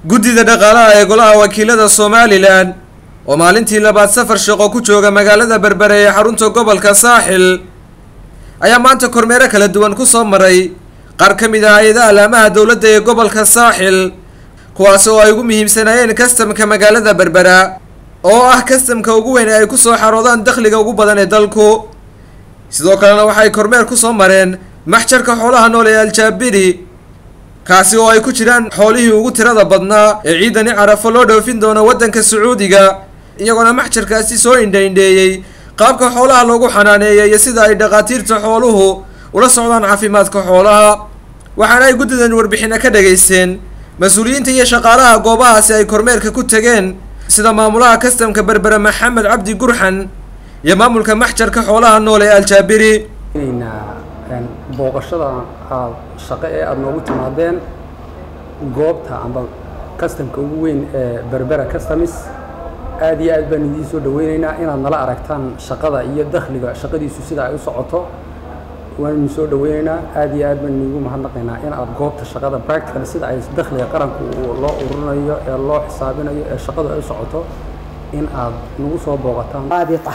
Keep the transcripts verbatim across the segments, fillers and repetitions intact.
guddida dhaqaalaha ee golaha wakiilada Somaliland oo maalintii labaad safar shaqo ku jooga magaalada Berbera ee xarunta gobolka Saaxil ayaa maanta kormeer kala duwan ku soo maray qaar ka mid ah hay'adaha alaamaha dawladda ee gobolka Saaxil kuwaas oo ay ugu muhiimsanayeen kastamka magaalada Berbera oo ah kastamka ugu weyn ee ay ku soo xaroodaan dakhliga ugu badan ee dalku sidoo kalena waxay kormeer ku soo mareen maxjarka xoolaha nool ee Al-Jabiri kaasi oo ay ku jiraan xoolihii ugu tirada badnaa ee ciidani Carafo loo dhoofin doono wadanka Sacuudiga iyagoo maxjarkaasi soo indhayndeeyay qaabka xoolaha loogu xanaaneeyay iyo sida ay dhaqaatiirta xooluhu ula socdaan caafimaadka xoolaha waxaana ay guddidan warbixin ka dhageysteen mas'uuliyiinta iyo shaqaalaha goobahaasi ay kormeerka ku tageen sida maamulaha kastamka Berbera Maxamed Cabdi Gurxan iyo maamulka maxjarka xoolaha nool ee Al-Jabiri booqashada shaqo ee aad noogu timaadeen goobta amba kastamka ugu weyn ee Berbera Customs aad iyo aad baan idin soo dhaweynaynaa inaad nala aragtaan shaqada iyo dakhliga shaqadiisu sida ay u socoto waan soo dhaweynaynaa aad iyo aad baan ugu mahadnaqaynaa in aad goobta shaqada practical sida ay dakhliga qaranku loo ururinayo ee loo xisaabinayo ee shaqadu ay u socoto in aad nagu soo booqataan رابطة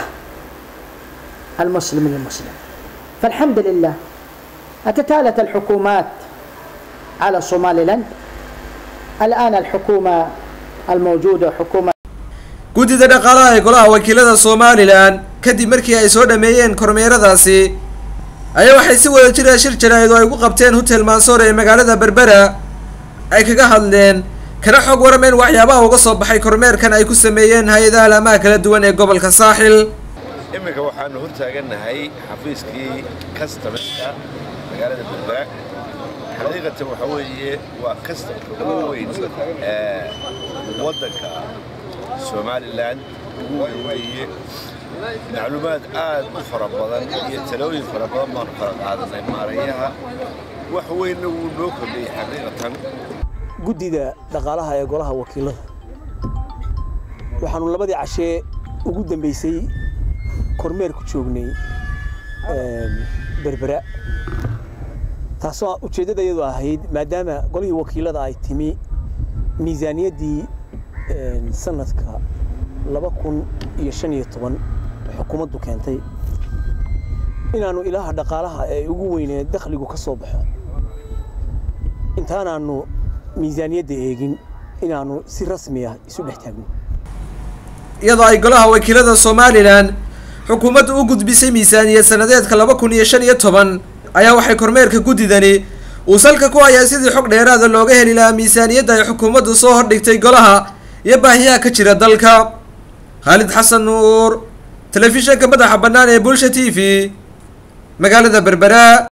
المسلم للمسلم. فالحمد لله أتتالت الحكومات على صوماليلاند. الآن الحكومة الموجودة حكومة guddida dhaqaalaha ee golaha wakiilada Somaliland kadib markii ay soo dhameeyeen kormeeradaasi ayaa waxay si wada jir ah shir jaraa'id oo ay ku qabteen hotel Mansour ee magaalada Berbera ay kaga hadleen kana xog warameen waxyaabaha uga soo baxay kormeerkan ay ku sameeyeen hay'adaha alaamaha kala duwan ee gobolka Saaxil. imika waxaanu hortaaganahay xafiiskii kastamka magaalada Berbera xaqiiqatan waxa weeye waa kastamka ugu weyn ee wadanka Somaliland ugu weeye macluumaad aad u fara badan iyo talooyin fara badan baan kala qaadanay maarayaha wax weyn uu noo kordhiyay xaqiiqatan guddida dhaqaalaha ee golaha wakiilada waxaanu labadii cashee ugu dambeysay kormeer ku joognay Berbera taasoo ujeedadayadu ahayd maadaama golihii wakiilada ay timi miisaaniyadii sanadka laba kun iyo shan iyo toban xukuumaddu keentay inaanu ilaaha dhaqaalaha ee ugu weynee dakhligu ka soo baxo intaanaanu miisaaniyadda eegin inaanu si rasmi ah isu dhex taagno iyadoo ay golaha wakiilada Somaliland xukuumaddu u gudbisay miisaaniyad sanadeedka laba kun iyo shan iyo toban ayaa waxay kormeerka guddidani uu salka ku hayay sidii xog dheeraad ah looga heli lahaa miisaaniyadda ay xukuumaddu soo hordhigtay golaha iyo baahiyaha ka jira dalka. Khalid Xasan Nuur, telefishinka madaxa bannaan ee Bulsha T V, magaalada Berbera.